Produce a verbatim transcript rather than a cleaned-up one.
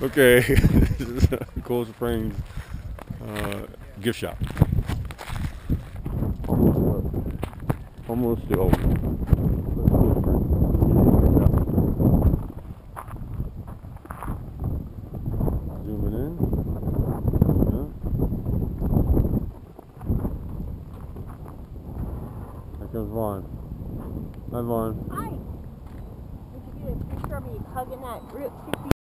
Okay, this is Cold Springs uh, gift shop. Almost, uh, almost to over. Zooming in. Yeah. Here comes Vaughn. Hi, Vaughn. Hi. Did you get a picture of me hugging that root?